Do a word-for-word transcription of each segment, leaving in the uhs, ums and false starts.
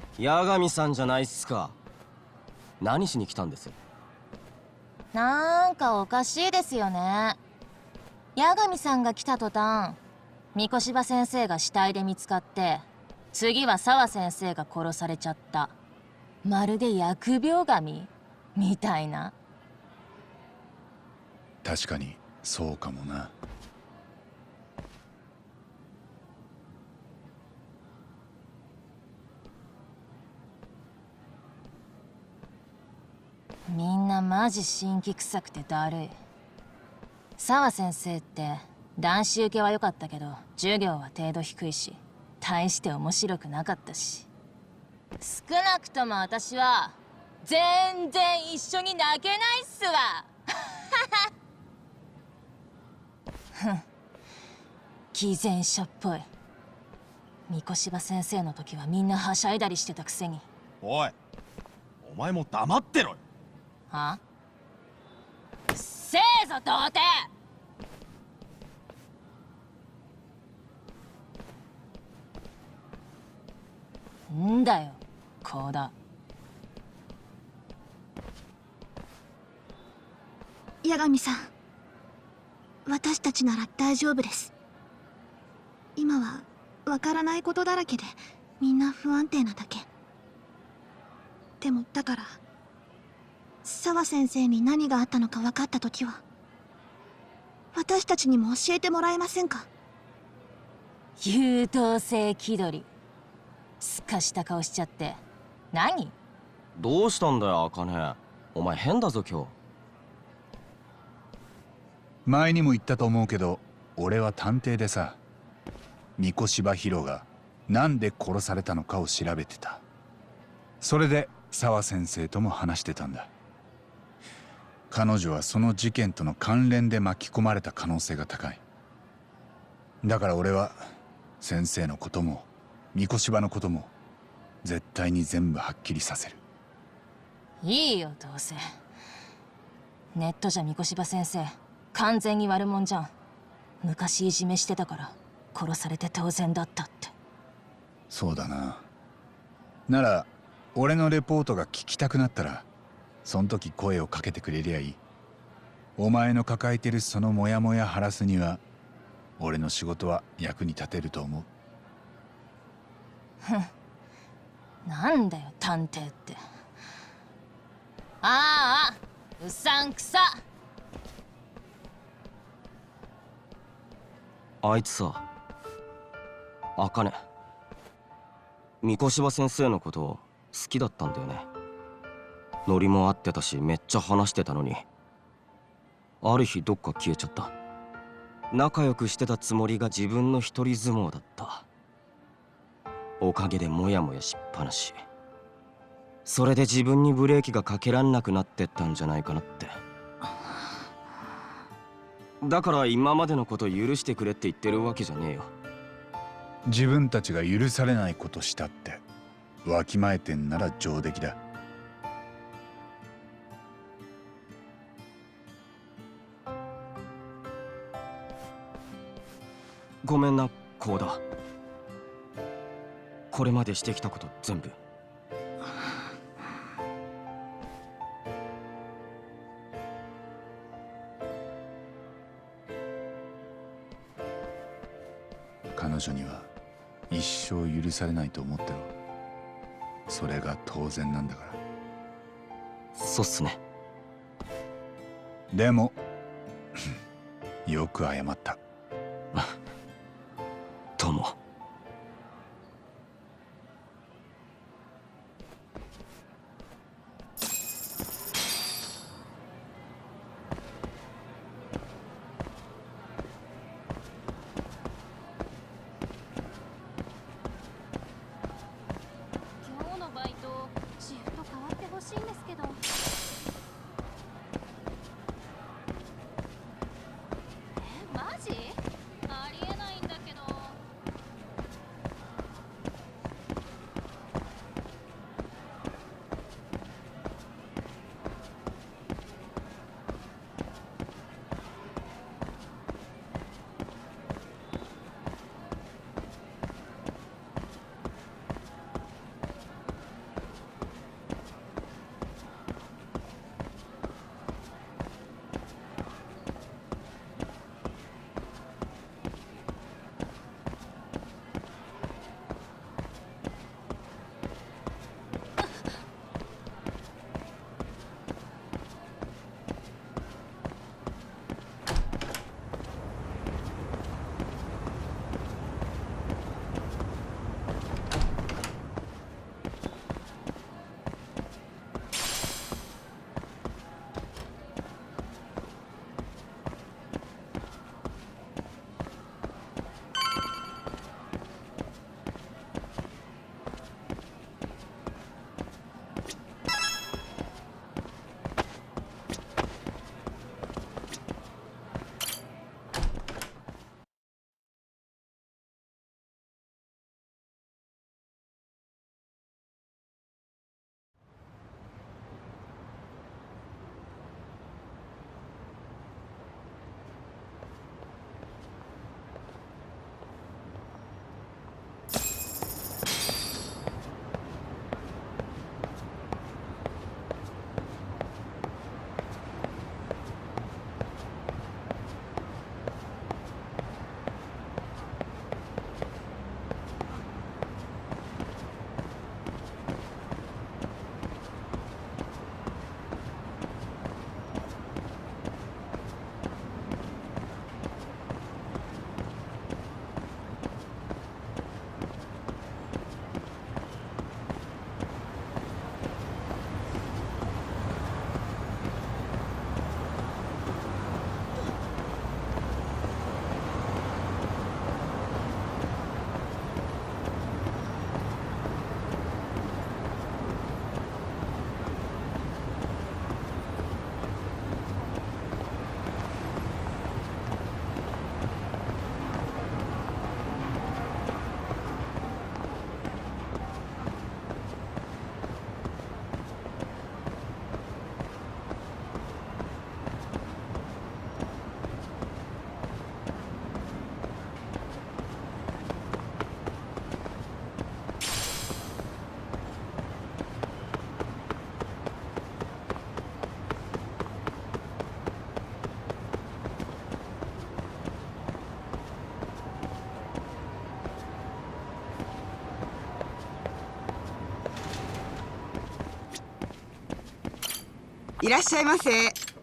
八神さんじゃないっすか。何しに来たんです？ なんかおかしいですよね。八神さんが来た途端、三越柴先生が死体で見つかって、次は沢先生が殺されちゃった。まるで疫病神みたいな。 確かにそうかもな。 みんなマジ辛気臭くてだるい。沢先生って男子受けは良かったけど授業は程度低いし、大して面白くなかったし、少なくとも私は全然一緒に泣けないっすわ。ふん、偽善者っぽい。三越柴先生の時はみんなはしゃいだりしてたくせに。 おい、お前も黙ってろよ。 は？うっせえぞ童貞！んだよこうだ。 八神さん、私たちなら大丈夫です。今はわからないことだらけでみんな不安定なだけ。でもだから沢先生に何があったのか分かった時は私たちにも教えてもらえませんか？ 優等生気取り。すかした顔しちゃって何？ どうしたんだよ茜。お前変だぞ今日。 前にも言ったと思うけど、俺は探偵でさ、三越柴博がなんで殺されたのかを調べてた。それで沢先生とも話してたんだ。彼女はその事件との関連で巻き込まれた可能性が高い。だから俺は先生のことも三越柴のことも絶対に全部はっきりさせる。 いいよどうせ。ネットじゃ三越柴先生完全に悪者じゃん。昔いじめしてたから殺されて当然だったって。 そうだな。なら俺のレポートが聞きたくなったらそん時声をかけてくれりゃいい。お前の抱えてるそのモヤモヤ晴らすには俺の仕事は役に立てると思う。 ふん、なんだよ探偵って。ああ、うさんくさ。 あいつさ、茜、三越柴先生のこと好きだったんだよね。ノリも合ってたしめっちゃ話してたのに、ある日どっか消えちゃった。仲良くしてたつもりが自分の一人相撲だった。おかげでモヤモヤしっぱなし。それで自分にブレーキがかけらんなくなってったんじゃないかなって。だから今までのこと許してくれって言ってるわけじゃねえよ。 自分たちが許されないことしたってわきまえてんなら上出来だ。 ごめんなコウダ。これまでしてきたこと全部。 彼女には一生許されないと思ってろ。それが当然なんだから。 そうっすね。 でもよく謝った。 どうも。 今日のバイトシフト変わってほしいんですけど。え、マジ？ありえいらっしゃいませ。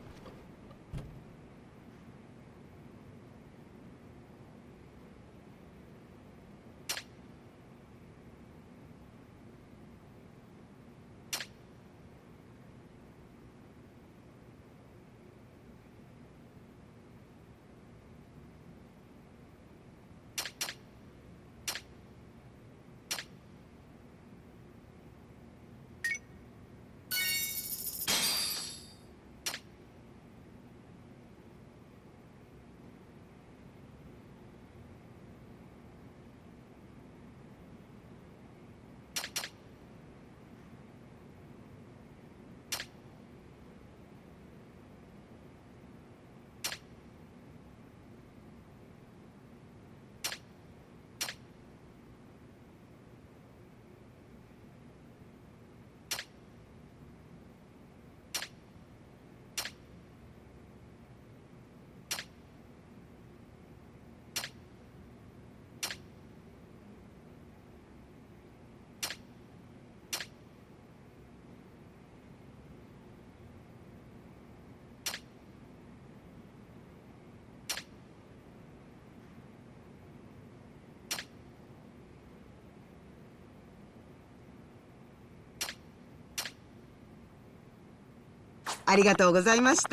ありがとうございました。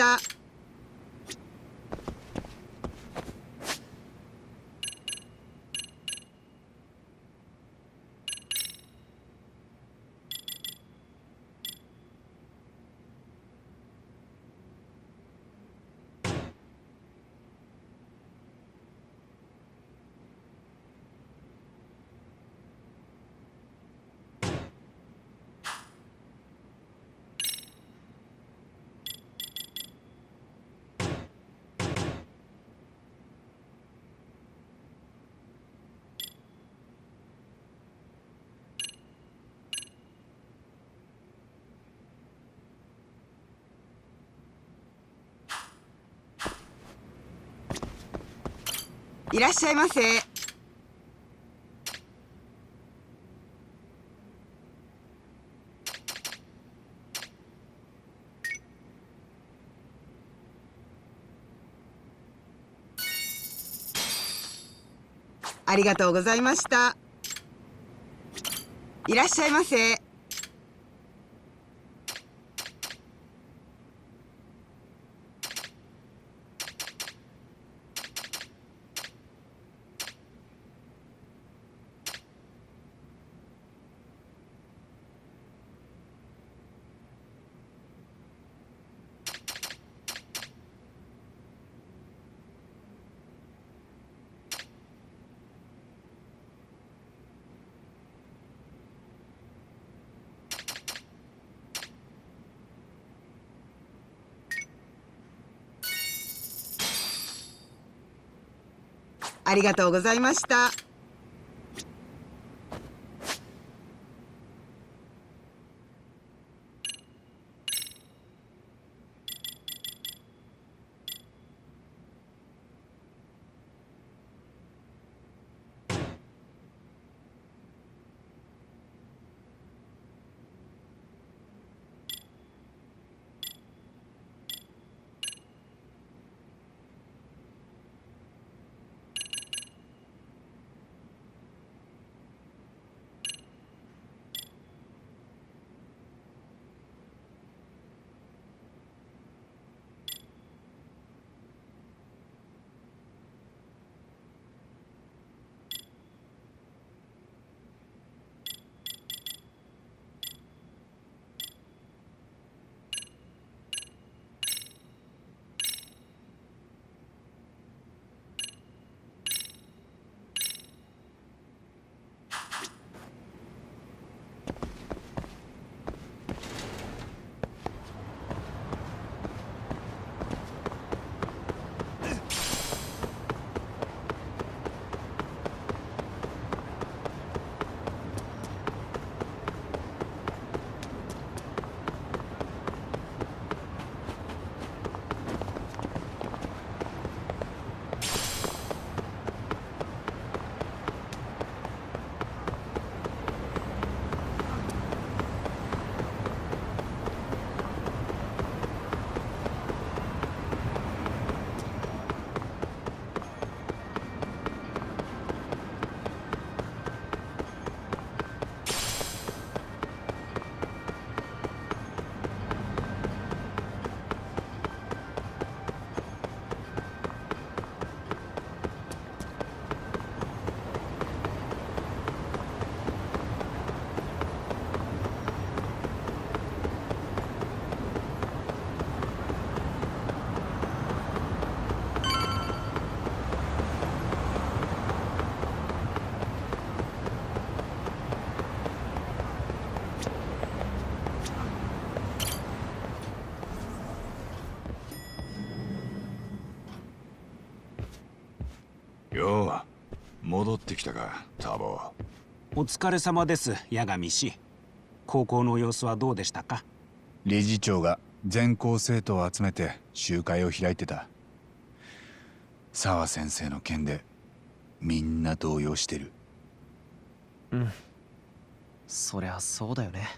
いらっしゃいませ。ありがとうございました。いらっしゃいませ。ありがとうございました。 ってきたか、ターボ。 お疲れ様です、八神氏。高校の様子はどうでしたか？ 理事長が全校生徒を集めて集会を開いてた。沢先生の件でみんな動揺してる。 うん、そりゃそうだよね。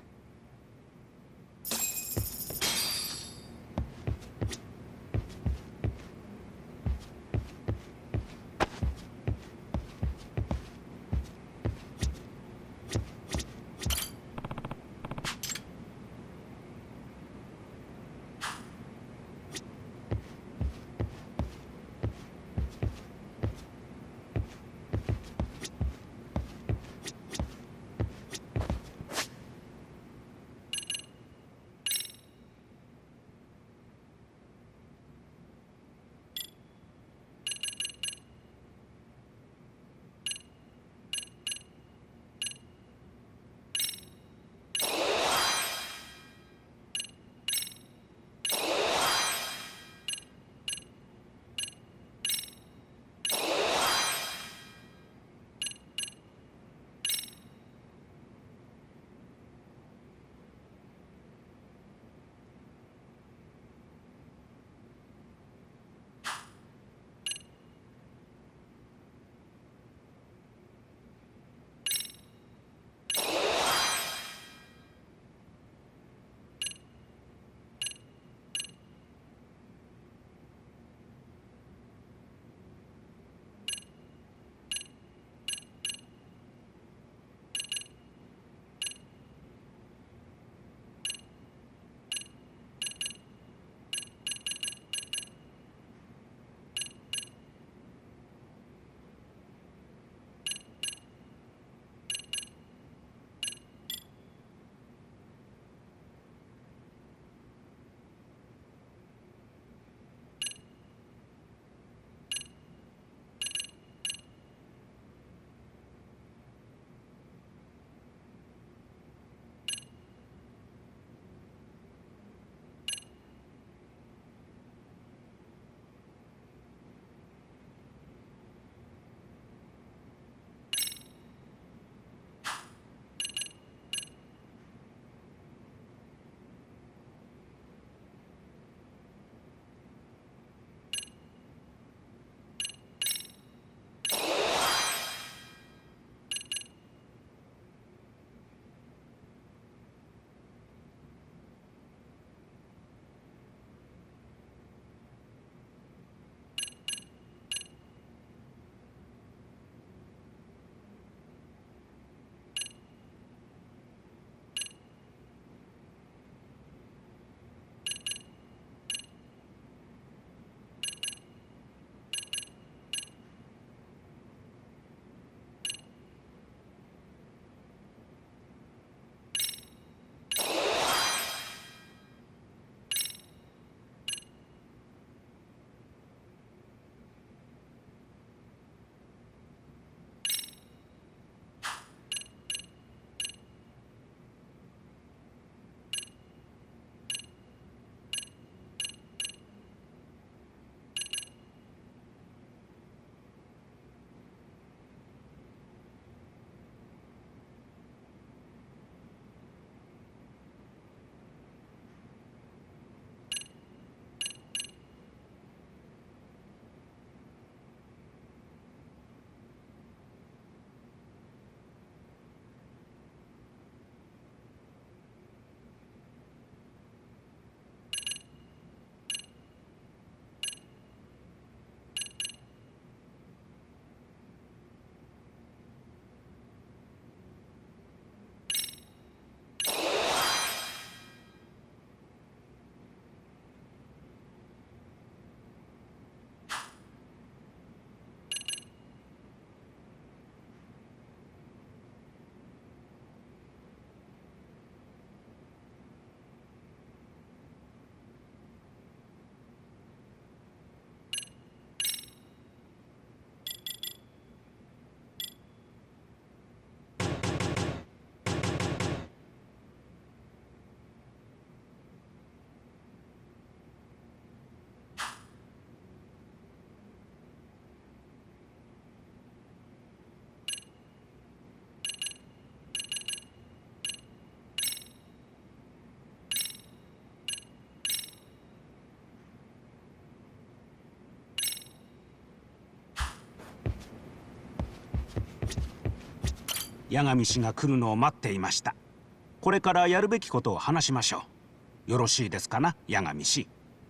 八神氏が来るのを待っていました。これからやるべきことを話しましょう。よろしいですかな、八神氏。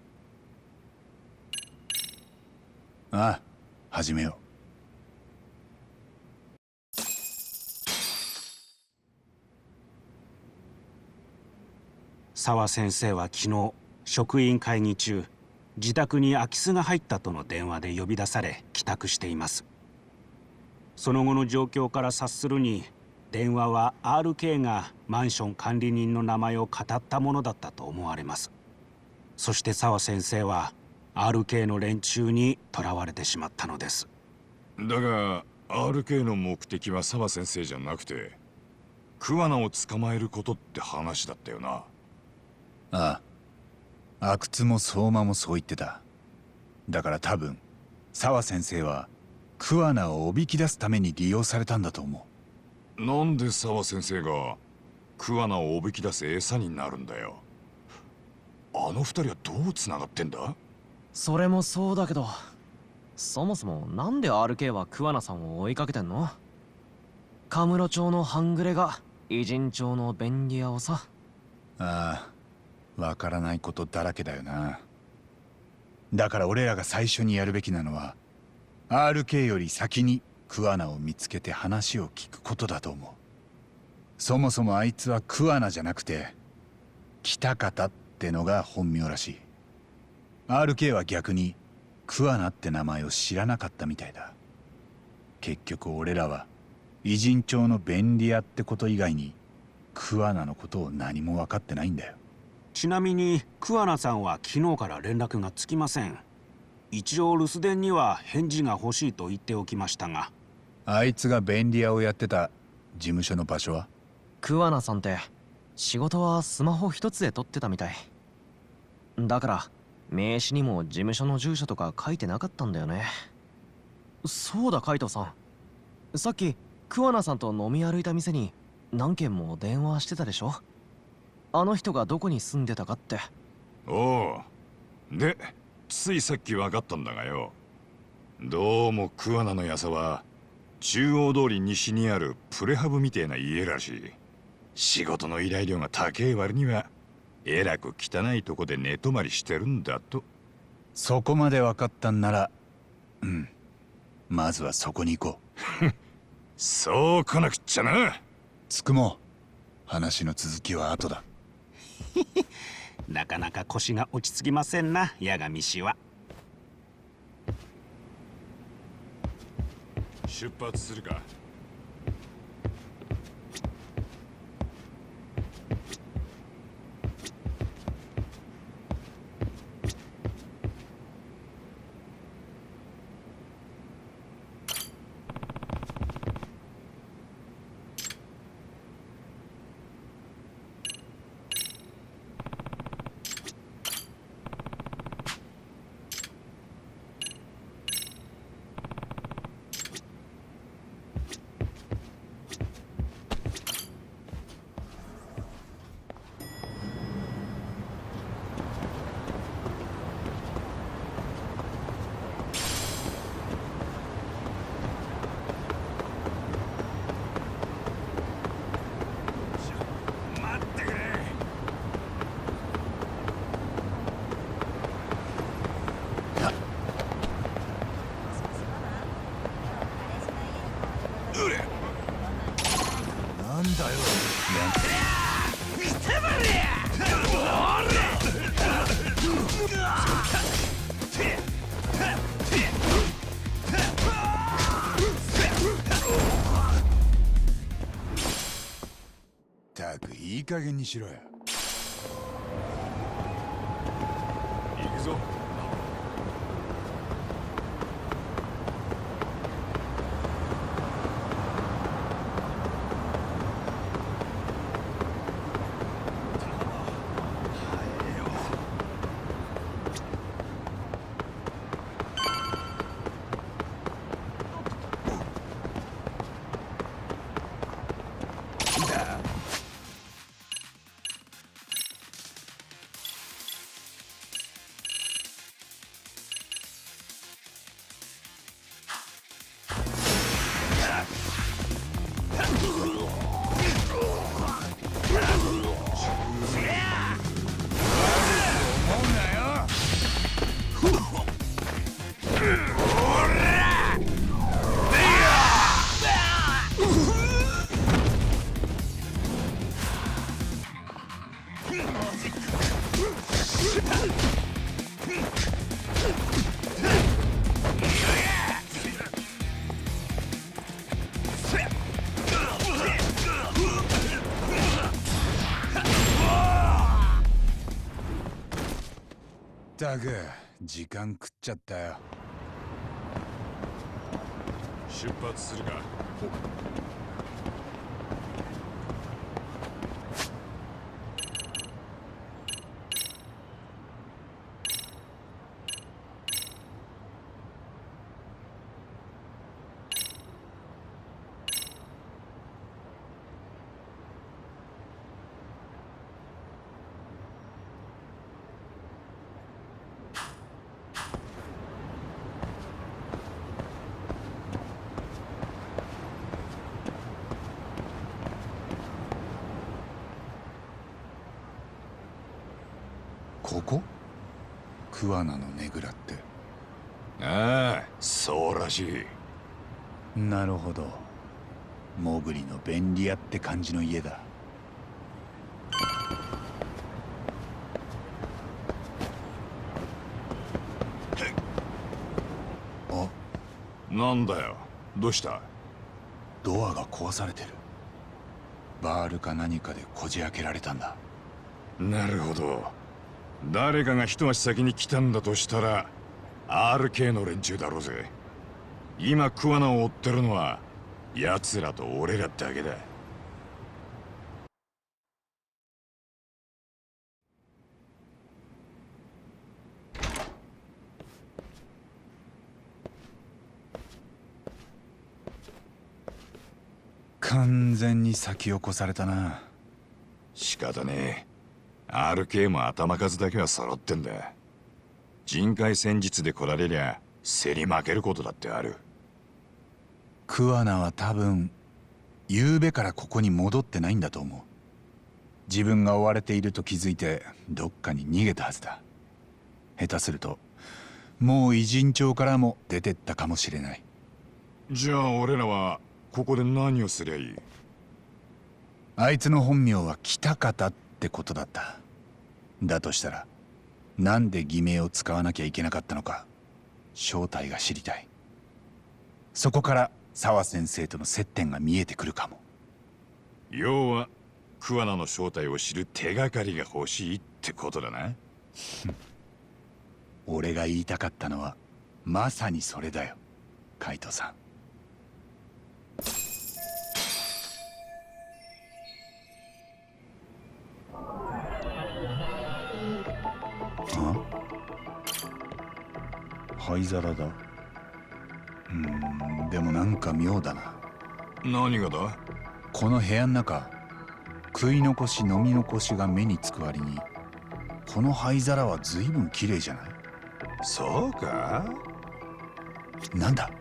ああ、始めよう。 沢先生は昨日職員会議中、自宅に空き巣が入ったとの電話で呼び出され帰宅しています。その後の状況から察するに、電話は アールケー がマンション管理人の名前を語ったものだったと思われます。そして沢先生は アールケー の連中に囚われてしまったのです。 だが アールケー の目的は沢先生じゃなくて桑名を捕まえることって話だったよな。 ああ、阿久津も相馬もそう言ってた。だから多分沢先生は桑名をおびき出すために利用されたんだと思う。なんで沢先生が桑名をおびき出す餌になるんだよ。あの二人はどうつながってんだ？ それもそうだけど、そもそもなんで アールケー は桑名さんを追いかけてんの？カムロ町の半グレが偉人町の便利屋をさ。 ああ、わからないことだらけだよな。だから俺らが最初にやるべきなのは アールケー より先に桑名を見つけて話を聞くことだと思う。そもそもあいつは桑名じゃなくて北方ってのが本名らしい。 アールケー は逆に桑名って名前を知らなかったみたいだ。結局俺らは偉人町の便利屋ってこと以外に桑名のことを何も分かってないんだよ。 ちなみに桑名さんは昨日から連絡がつきません。一応留守電には返事が欲しいと言っておきましたが。 あいつが便利屋をやってた事務所の場所は？ 桑名さんって仕事はスマホ一つで撮ってたみたいだから、名刺にも事務所の住所とか書いてなかったんだよね。そうだ、カイトさん、さっき桑名さんと飲み歩いた店に何件も電話してたでしょ。あの人がどこに住んでたかって。 おう。でついさっき分かったんだがよ、どうも桑名のやさは中央通り西にあるプレハブみてえな家らしい。仕事の依頼量が高え割にはえらく汚いとこで寝泊まりしてるんだと。 そこまで分かったんなら、うん、まずはそこに行こうそう来なくっちゃな。 つくも話の続きは後だなかなか腰が落ち着きませんな、八神氏は。 出発するか。 ったくいい加減にしろよ。 行くぞ。 ったく時間食っちゃったよ。 出発するか。 ここ桑名のねぐらって。 ああ、そうらしい。 なるほど。モグリの便利屋って感じの家だ。あ、 なんだよ、どうした？ ドアが壊されてる。バールか何かでこじ開けられたんだ。 なるほど。誰かが一足先に来たんだとしたら アールケー の連中だろうぜ。今桑名を追ってるのは奴らと俺らだけだ。 完全に先を越されたな。 仕方ねえ。アールケー も頭数だけは揃ってんだ。人海戦術で来られりゃ競り負けることだってある。 桑名は多分昨べからここに戻ってないんだと思う。自分が追われていると気づいてどっかに逃げたはずだ。下手するともう偉人町からも出てったかもしれない。 じゃあ俺らはここで何をすりゃいい？ あいつの本名は北方ってことだった。だとしたらなんで偽名を使わなきゃいけなかったのか正体が知りたい。そこから沢先生との接点が見えてくるかも。 要は桑名の正体を知る手がかりが欲しいってことだな。 俺が言いたかったのはまさにそれだよ、カイトさん。あ？灰皿だ。うーん、でもなんか妙だな。 何がだ？ この部屋の中、食い残し飲み残しが目につく割にこの灰皿は随分綺麗じゃない？ そうか？ なんだ？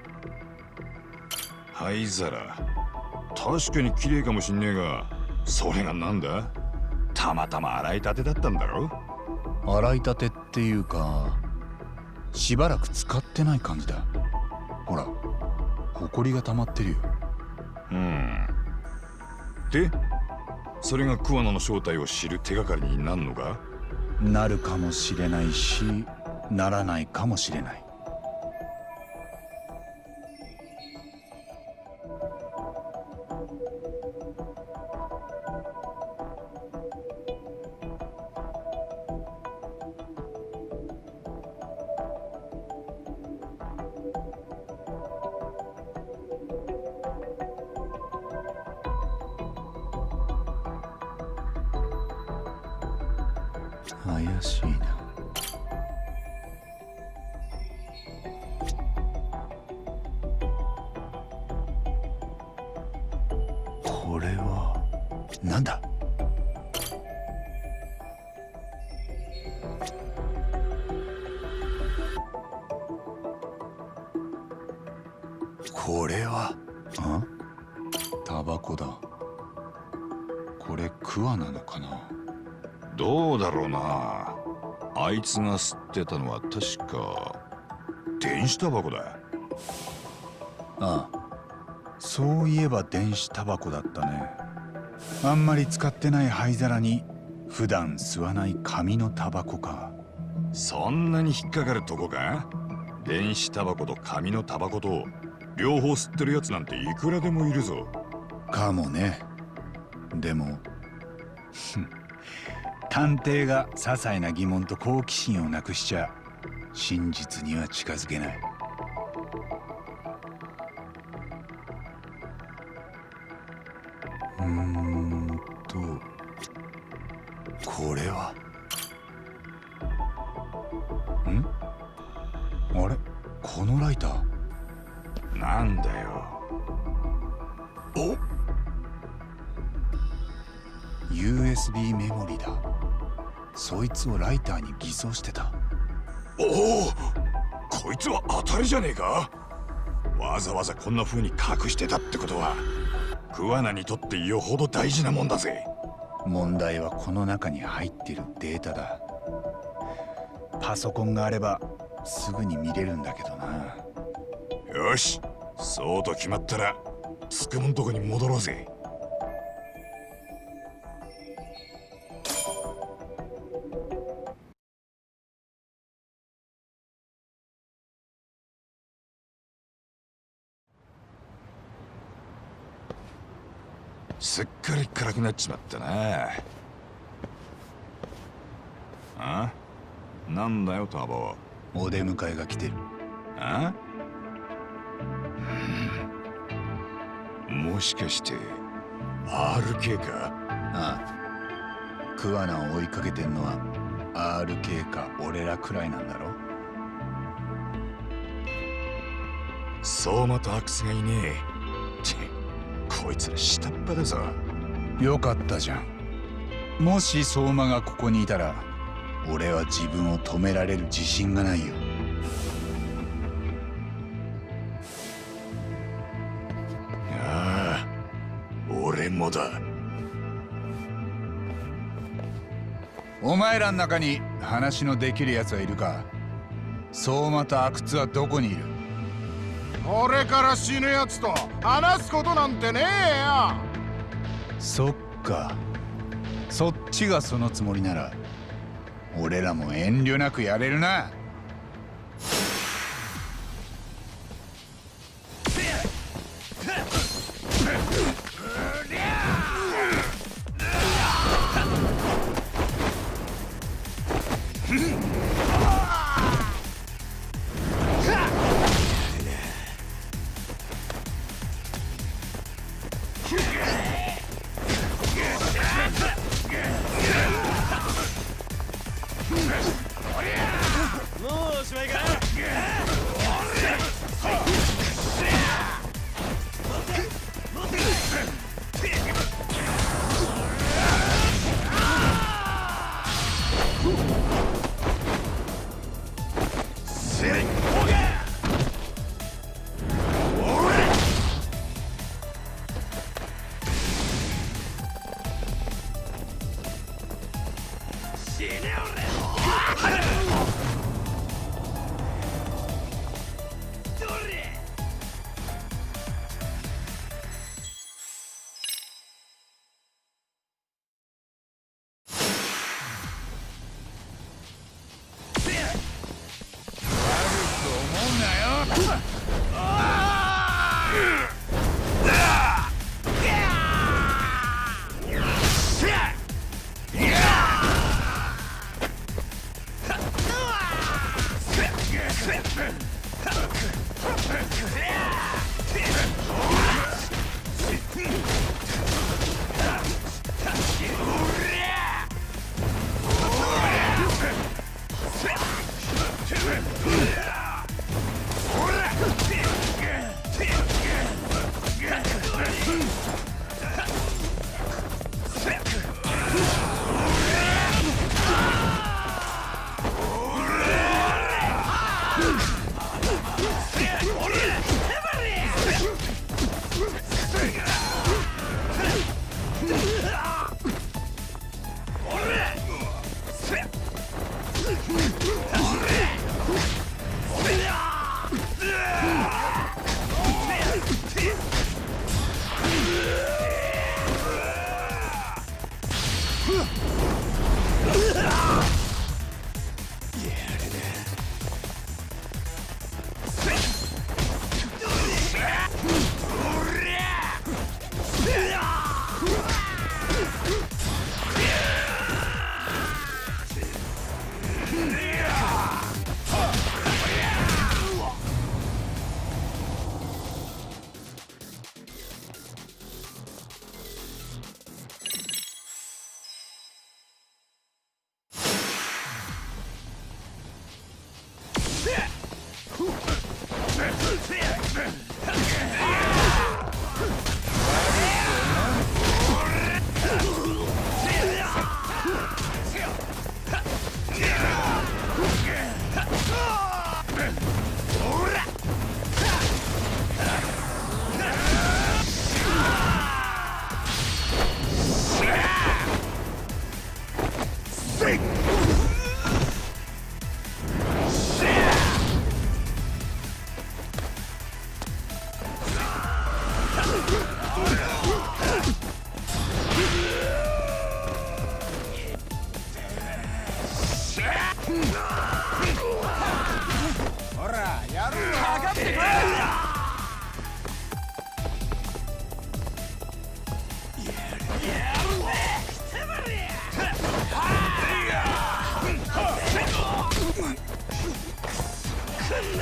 灰皿、確かに綺麗かもしんねえが、それがなんだ？たまたま洗いたてだったんだろ？ 洗いたてっていうかしばらく使ってない感じだ。ほら、ほこりが溜まってるよ。 うん。で、それが桑名の正体を知る手がかりになるのか？ なるかもしれないし、ならないかもしれない。怪しいな。これはなんだ？これはあ？タバコだ。これ桑なのかな？ どうだろうな。あいつが吸ってたのは確か電子タバコだ。 ああ、そういえば電子タバコだったね。あんまり使ってない灰皿に普段吸わない紙のタバコか。 そんなに引っかかるとこか？電子タバコと紙のタバコと両方吸ってるやつなんていくらでもいるぞ。 かもね。でも探偵が些細な疑問と好奇心をなくしちゃ真実には近づけない。うーんとこれはんあれこのライターなんだよ。 お ユーエスビー メモリだ。そいつをライターに偽装してた。 おお、こいつは当たりじゃねえか。わざわざこんな風に隠してたってことは桑名にとってよほど大事なもんだぜ。 問題はこの中に入ってるデータだ。パソコンがあればすぐに見れるんだけどな。 よし、そうと決まったらつくもんとこに戻ろうぜ。すっかり暗くなっちまったな。あ？なんだよタバは。 お出迎えが来てる。 あ？もしかして アールケー か？ ああ、桑名を追いかけてんのは アールケー か俺らくらいなんだろ。 相馬と阿久津がいねえ。こいつら下っ端だぞ。 よかったじゃん。もし相馬がここにいたら俺は自分を止められる自信がないよ。 ああ、俺もだ。 お前らの中に話のできるやつはいるか？相馬と阿久津はどこにいる？ これから死ぬやつと話すことなんてねえよ。 そっか、そっちがそのつもりなら俺らも遠慮なくやれるな。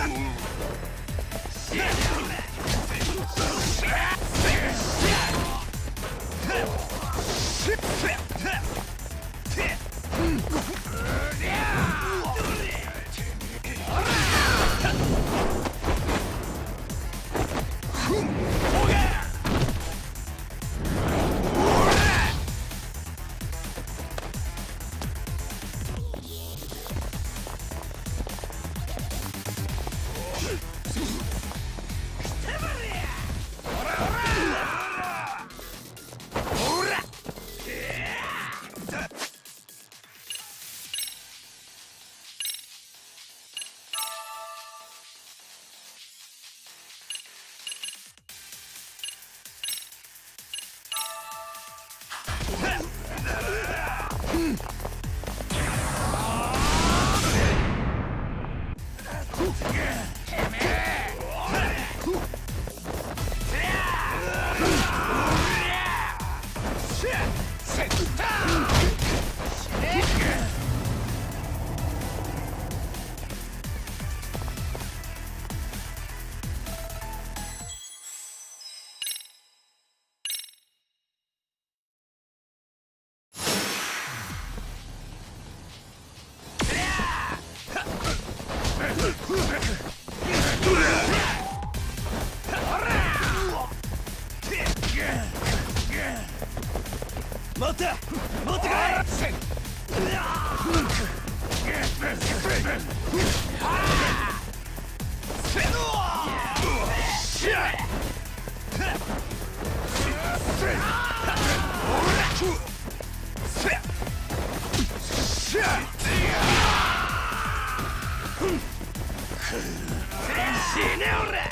待って待ってくれ。死ね俺。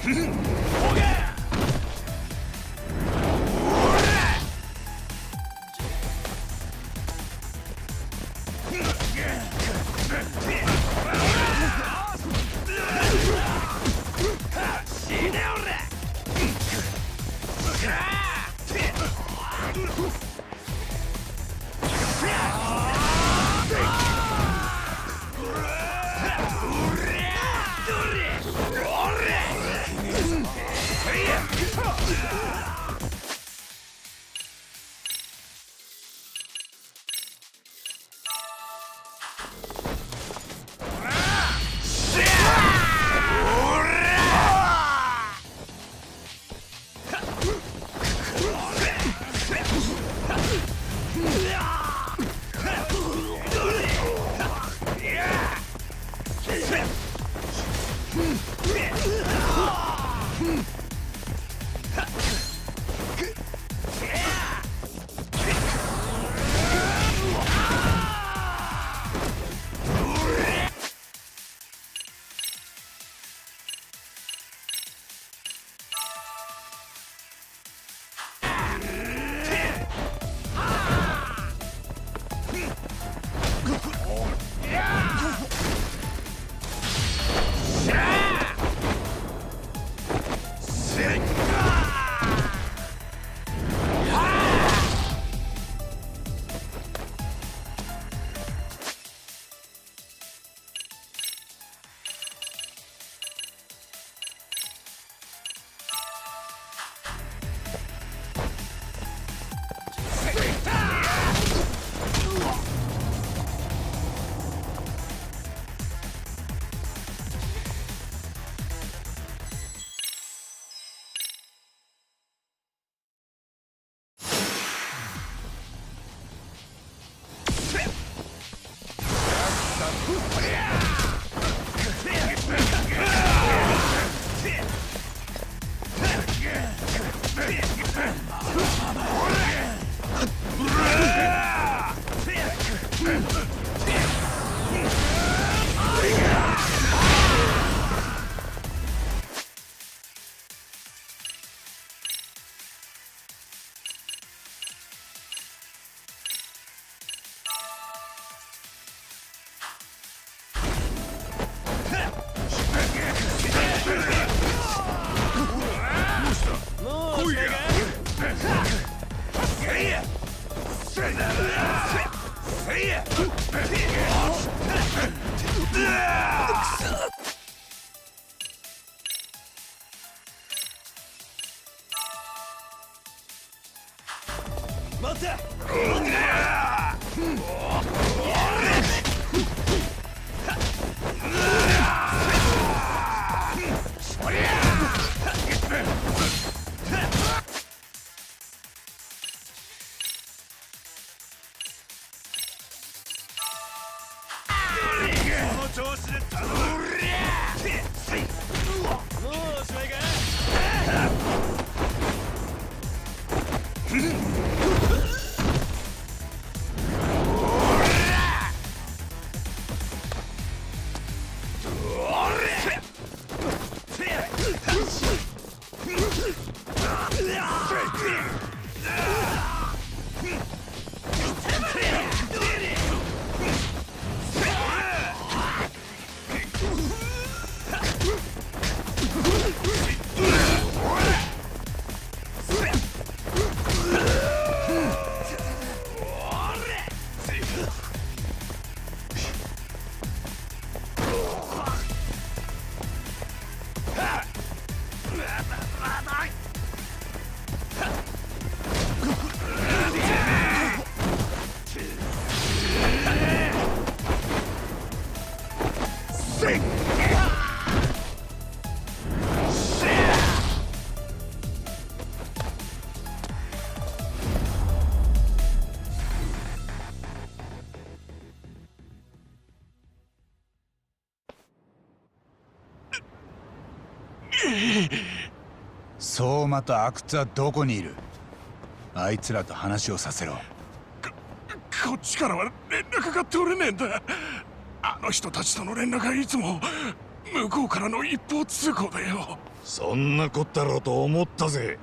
待って調子で頼む。もうおしまいか。 相馬と阿久津はどこにいる？あいつらと話をさせろ。 こ、こっちからは連絡が取れねえんだ。あの人たちとの連絡はいつも向こうからの一方通行だよ。 そんなこったろうと思ったぜ。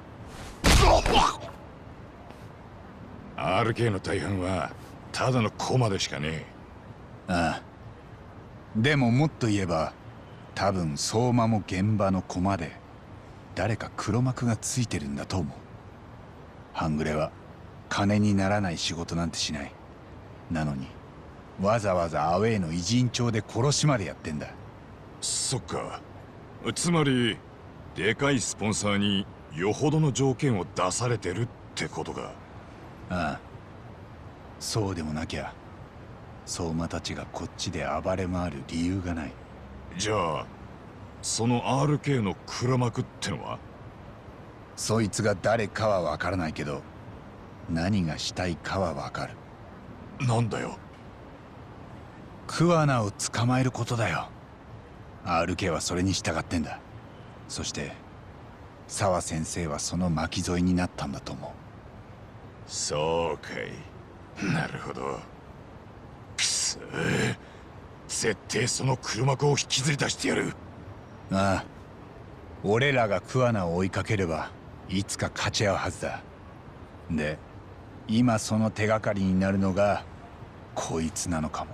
アールケー の大半はただの駒でしかねえ。ああ。でももっと言えば多分相馬も現場の駒で誰か黒幕がついてるんだと思う。半グレは金にならない仕事なんてしない。なのにわざわざアウェイの偉人帳で殺しまでやってんだ。 そっか。つまりでかいスポンサーによほどの条件を出されてるってことか。 ああ。そうでもなきゃ相馬たちがこっちで暴れ回る理由がない。 じゃあその アールケー の黒幕ってのは？ そいつが誰かは分からないけど何がしたいかは分かる。 なんだよ。 桑名を捕まえることだよ。 アールケー はそれに従ってんだ。そして沢先生はその巻き添えになったんだと思う。 そうかい。なるほど。くそー、絶対その黒幕を引きずり出してやる。 ああ。俺らが桑名を追いかければいつか勝ち合うはずだ。で今その手がかりになるのがこいつなのかも。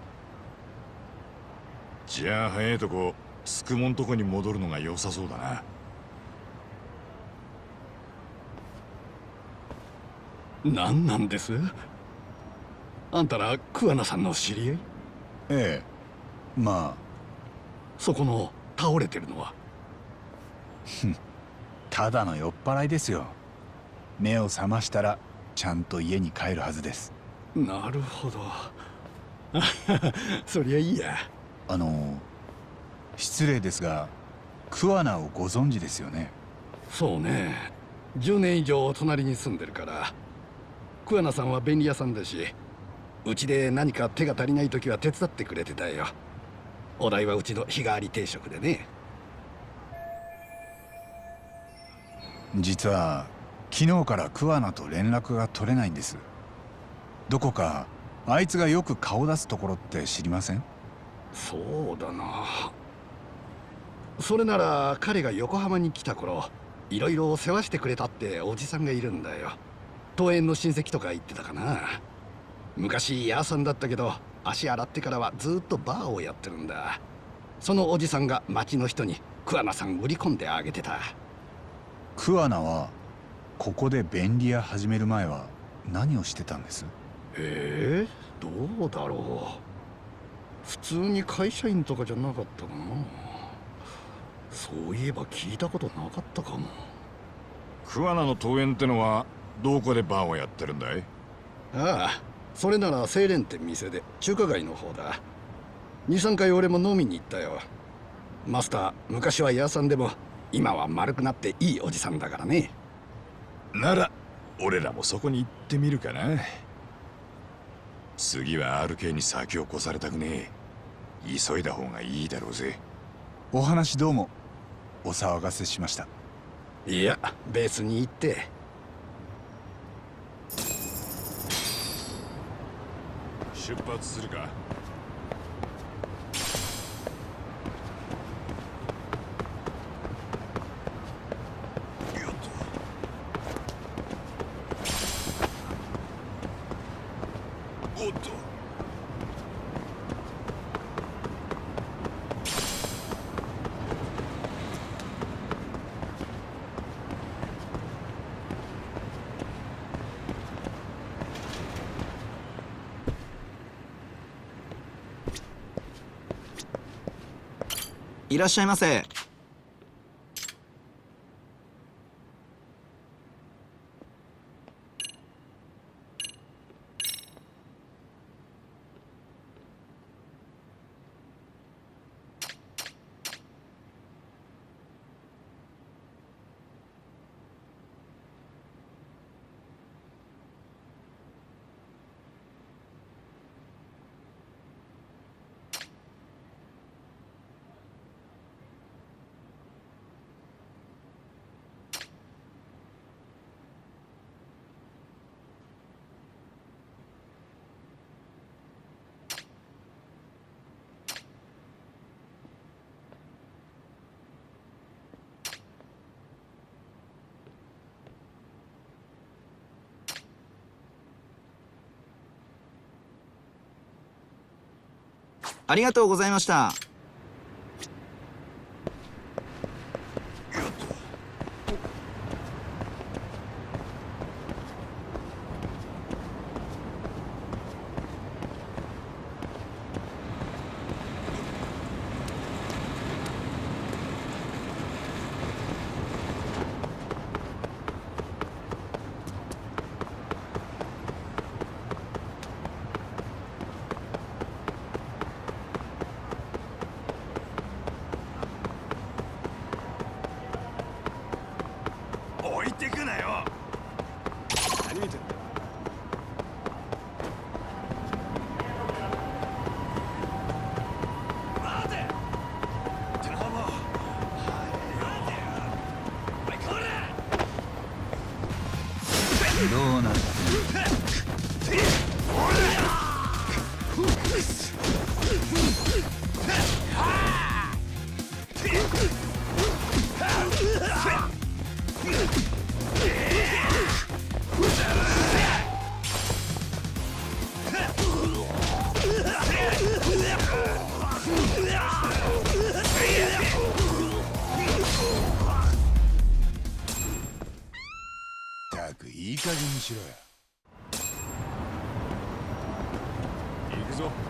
じゃあ早いとこスクモんとこに戻るのが良さそうだな。 何なんです？あんたら桑名さんの知り合い？ ええ、まあ。 そこの倒れてるのは？ ただの酔っ払いですよ。目を覚ましたらちゃんと家に帰るはずです。 なるほど。そりゃいいや。 あの失礼ですが桑名をご存知ですよね？ そうね。じゅうねん以上隣に住んでるから。桑名さんは便利屋さんだし、うちで何か手が足りない時は手伝ってくれてたよ。お代はうちの日替わり定食でね。 実は昨日から桑名と連絡が取れないんです。どこかあいつがよく顔出すところって知りません？ そうだな。それなら彼が横浜に来た頃いろいろ世話してくれたっておじさんがいるんだよ。東園の親戚とか言ってたかな。昔ヤーさんだったけど足洗ってからはずっとバーをやってるんだ。そのおじさんが町の人に桑名さん売り込んであげてた。 桑名はここで便利屋始める前は何をしてたんです？ ええ、どうだろう。普通に会社員とかじゃなかったかな。そういえば聞いたことなかったかも。 桑名の東園ってのはどこでバーをやってるんだい？ ああ、それなら清廉店店で中華街の方だ。にさんかい俺も飲みに行ったよ。マスター昔は屋さんでも今は丸くなっていいおじさんだからね。 なら俺らもそこに行ってみるかな。次は アールケー に先を越されたくねえ。急いだ方がいいだろうぜ。 お話どうもお騒がせしました。 いや別に言って。 出発するか。おっと。 いらっしゃいませ。 ありがとうございました。 置いてくなよ。何見てんだ。待て。タモ。待てよ。おいこれ。 どうなってったくいい加減にしろよ。 行くぞ。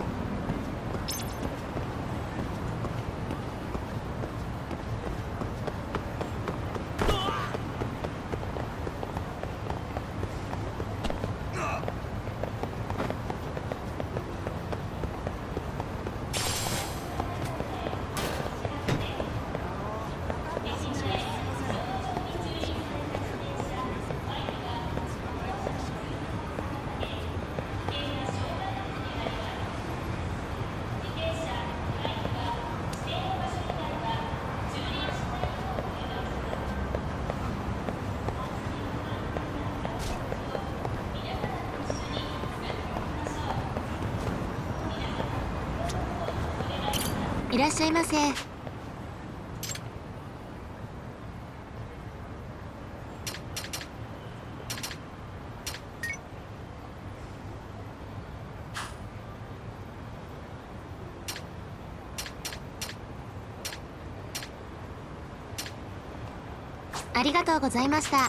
いらっしゃいませ。ありがとうございました。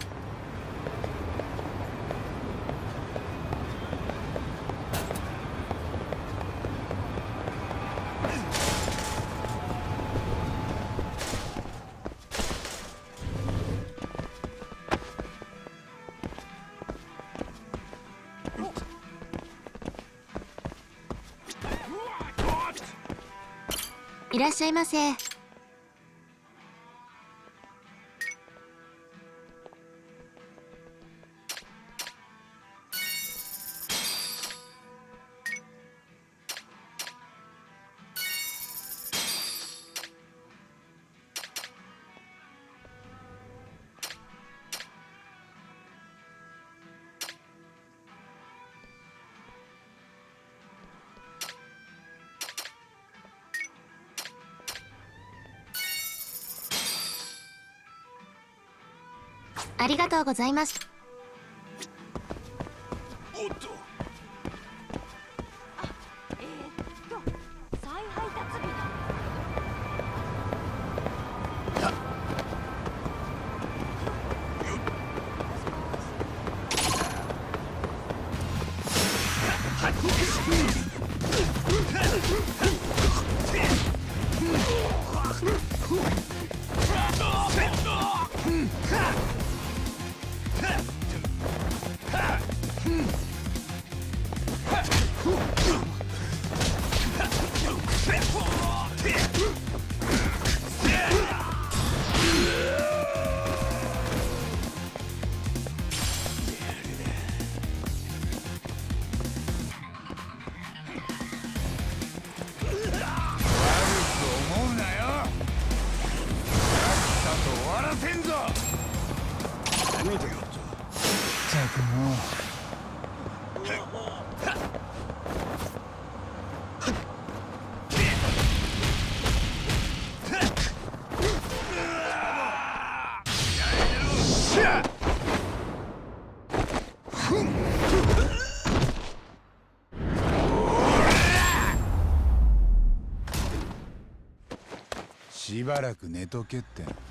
いらっしゃいませ。ありがとうございます。 おっと。 あ、えー、っと再配達日だ。 しばらく寝とけって。